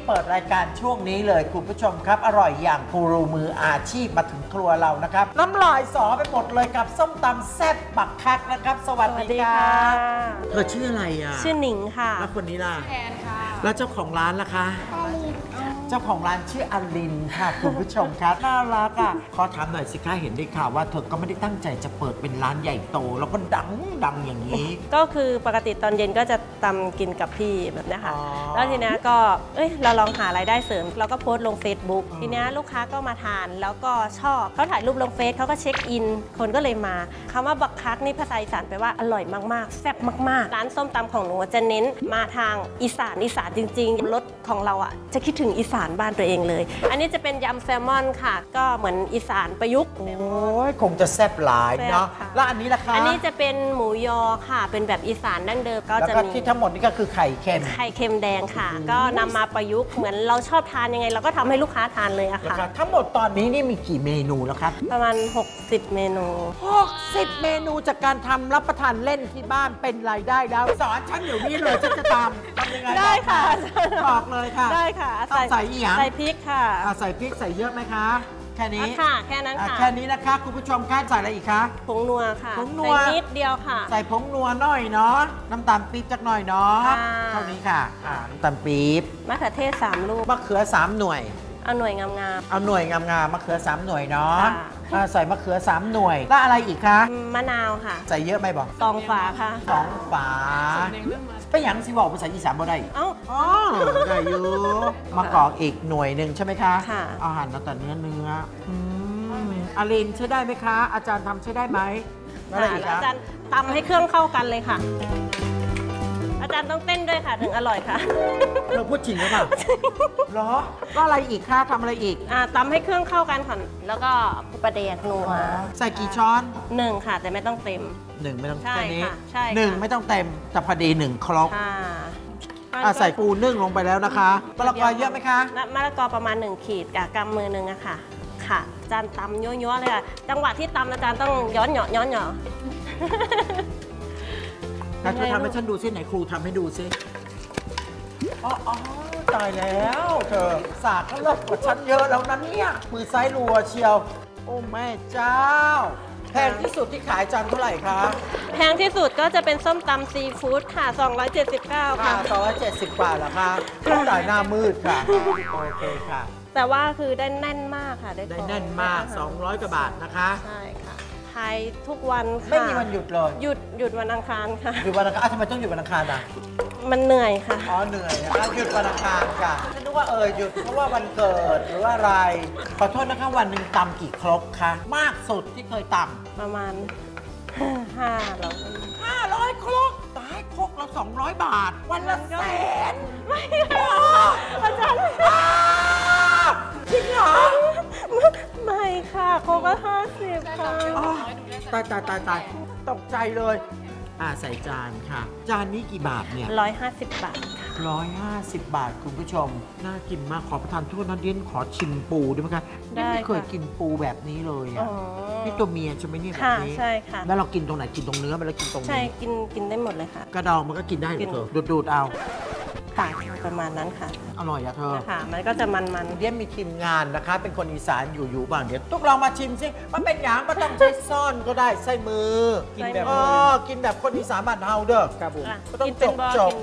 เปิดรายการช่วงนี้เลยคุณผู้ชมครับอร่อยอย่างกูรูมืออาชีพมาถึงครัวเรานะครับน้ำลายสอไปหมดเลยกับส้มตำแซ่บบักคักนะครับสวัสดีค่ะเธอชื่ออะไรอ่ะชื่อหนิงค่ะแล้วคนนี้ล่ะแอนค่ะแล้วเจ้าของร้านล่ะคะเจ้าของร้านชื่ออลินค่ะคุณผู้ชมครับน่ารักอ่ะขอถามหน่อยสิคะเห็นได้ข่าวว่าเธอก็ไม่ได้ตั้งใจจะเปิดเป็นร้านใหญ่โตแล้วก็ดังอย่างนี้ก็คือปกติตอนเย็นก็จะตำกินกับพี่แบบนี้ค่ะแล้วทีนี้ก็เราลองหารายได้เสริมเราก็โพสต์ลง Facebook ทีนี้ลูกค้าก็มาทานแล้วก็ชอบเขาถ่ายรูปลงเฟซเขาก็เช็คอินคนก็เลยมาคำว่าบักคักนี่ภาษาอีสานแปลว่าอร่อยมากๆแซ่บมากๆร้านส้มตำของหนูจะเน้นมาทางอีสานจริงๆรสของเราอ่ะจะคิดถึงอีสานบ้านตัวเองเลยอันนี้จะเป็นยำแซลมอนค่ะก็เหมือนอีสานประยุกต์โอ้ยคงจะแซ่บหลายเนาะแล้วอันนี้ล่ะคะอันนี้จะเป็นหมูยอค่ะเป็นแบบอีสานดั้งเดิมก็จะมีที่ทั้งหมดนี่ก็คือไข่เค็มแดงค่ะก็นำมาประยุกต์เหมือนเราชอบทานยังไงเราก็ทำให้ลูกค้าทานเลยอะค่ะทั้งหมดตอนนี้นี่มีกี่เมนูแล้วครับประมาณ60 เมนู 60 เมนูจากการทำรับประทานเล่นที่บ้านเป็นรายได้แล้วสอนฉันอยู่นี่เลยฉันจะทำยังไงได้ค่ะบอกเลยค่ะได้ค่ะใส่อีหยังใส่พริกค่ะใส่พริกใส่เยอะไหมคะแค่นี้ค่ะแค่นั้นค่ะแค่นี้นะคะคุณผู้ชมคะใส่อะไรอีกคะผงนัวค่ะผงนัวใส่นิดเดียวค่ะใส่ผงนัวหน่อยเนาะน้ำตาลปี๊บจักหน่อยเนาะเท่านี้ค่ะน้ำตาลปี๊บมะเขือเทศ3 ลูกมะเขือ3 หน่วยเอาหน่วยงามๆเอาหน่วยงามๆมะเขือ3 หน่วยเนาะใส่มะเขือ3 หน่วยแล้วอะไรอีกคะมะนาวค่ะใส่เยอะไหมบอก 2 ฝาค่ะ 2 ฝาไปยังสิบอกภาษาอีสานบ่ได้ได้อยู่มะกอกอีกหน่วยหนึ่งใช่ไหมคะอาหารแต่เนื้ออลินใช้ได้ไหมคะอาจารย์ทำใช้ได้ไหมอะไรอีกอาจารย์ตำให้เครื่องเข้ากันเลยค่ะอาจารย์ต้องเต้นด้วยค่ะถึงอร่อยค่ะเราพูดจริงหรือเปล่าเหรอก็อะไรอีกคะทำอะไรอีกตำให้เครื่องเข้ากันค่ะแล้วก็ปลาแดกนัวใส่กี่ช้อน 1ค่ะแต่ไม่ต้องเต็ม 1ไม่ต้องแค่นี้ 1 ไม่ต้องเต็มแต่พอดี1 ครกใส่ปูนึ่งลงไปแล้วนะคะมะละกอเยอะไหมคะมะละกอประมาณ1 ขีดกับกำมือนึงอะค่ะค่ะอาจารย์ตำยั่วๆเลยค่ะจังหวะที่ตำอาจารย์ต้องย้อนเหยาะเธอทำให้ฉันดูซิไหนครูทำให้ดูซิอ๋อตายแล้วเธอสากก็เลิศกว่าฉันเยอะแล้วนะเนี่ยมือซ้ายรัวเชียวโอ้แม่เจ้าแพงที่สุดที่ขายจานเท่าไหร่คะแพงที่สุดก็จะเป็นส้มตำซีฟู้ดค่ะ279ค่ะ 270 บาทเหรอคะจ่ายหน้ามืดค่ะโอเคค่ะแต่ว่าคือได้แน่นมากค่ะได้แน่นมาก200 กว่าบาทนะคะใช่ค่ะขายทุกวันค่ะไม่มีวันหยุดเลยหยุดวันอังคารค่ะหยุดวันอังคารทำไมต้องหยุดวันอังคารอ่ะมันเหนื่อยค่ะเหนื่อยนะคะหยุดวันอังคารค่ะฉันนึกว่าหยุดเพราะว่าวันเกิดหรือว่าอะไรขอโทษนะคะวันหนึ่งตำกี่ครกคะมากสุดที่เคยตำประมาณ 500 ครกตายครกเรา200 บาทวันละ100,000 ไม่อาจารย์จริงเหรอไม่ค่ะครกละ50ค่ะตายตกใจเลยใส่จานค่ะจานนี้กี่บาทเนี่ย 150 บาทค่ะ 150 บาทคุณผู้ชมน่ากินมากขอประทานโทษนะเดียนขอชิมปูได้ไหมคะไม่เคยกินปูแบบนี้เลยนี่ตัวเมียใช่ไหมเนี่ยแบบนี้ใช่ค่ะแล้วเรากินตรงไหนกินตรงเนื้อมันแล้วกินตรงนี้ใช่กินได้หมดเลยค่ะกระดองมันก็กินได้เหรอเธอดูดเอาค่ะประมาณนั้นค่ะอร่อยอะเธอค่ะมันก็จะมันเดียนมีทีมงานนะคะเป็นคนอีสานอยู่บ้างเดี๋ยวต้องลองมาชิมสิมันเป็นอย่างก็ต้องใช้ซ่อนก็ได้ใส่มือกินแบบคนอีสานบ้านเฮาเด้อครับผมก็ต้องจบ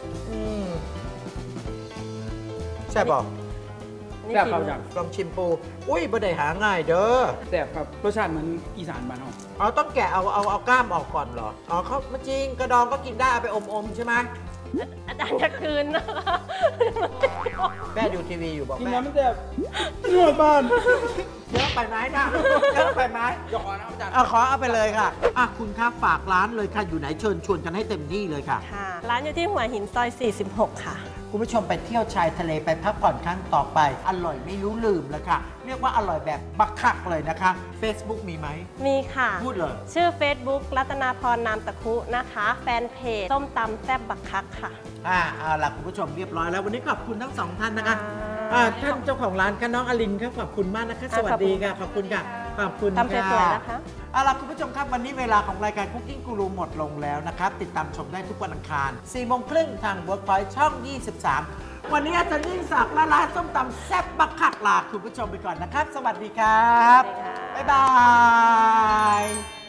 ใช่บอกแซ่บครับลองชิมปูอุ้ยบ่ได้หาง่ายเด้อแซ่บครับรสชาติเหมือนอีสานบ้านเราต้องแกะเอากล้ามออกก่อนเหรอเขาไม่จริงกระดองก็กินได้เอาไปอมใช่ไหมอาจารย์จะคืนแม่ดูทีวีอยู่บอกแม่กินน้ำไม่แซ่บเนื้อบ้านเยอะไปไหมนะเยอะไปไหมหยอกนะอาจารย์ขอเอาไปเลยค่ะคุณครับฝากร้านเลยค่ะอยู่ไหนเชิญชวนกันให้เต็มที่เลยค่ะร้านอยู่ที่หัวหินซอย46ค่ะคุณผู้ชมไปเที่ยวชายทะเลไปพักผ่อนครั้งต่อไปอร่อยไม่รู้ลืมแล้วค่ะเรียกว่าอร่อยแบบบักคักเลยนะคะ Facebook มีไหมมีค่ะพูดเลยชื่อ Facebook รัตนาพรนามตะคุนะคะแฟนเพจส้มตำแซ่บบักคักค่ะเอาล่ะคุณผู้ชมเรียบร้อยแล้ววันนี้ขอบคุณทั้ง2 ท่านนะคะท่านเจ้าของร้านค่ะน้องอลินครับขอบคุณมากนะคะสวัสดีค่ะขอบคุณค่ะขอบคุณทำสวยๆนะคะเอาล่ะคุณผู้ชมครับวันนี้เวลาของรายการ Cooking Guru หมดลงแล้วนะครับติดตามชมได้ทุกวันอังคาร 4:30 ทาง Workpoint ช่อง 23 วันนี้อาจารย์ยิ่งศักดิ์และร้านส้มตำแซ่บบักคักลาคุณผู้ชมไปก่อนนะครับ สวัสดีครับสวัสดีค่ะบ๊ายบาย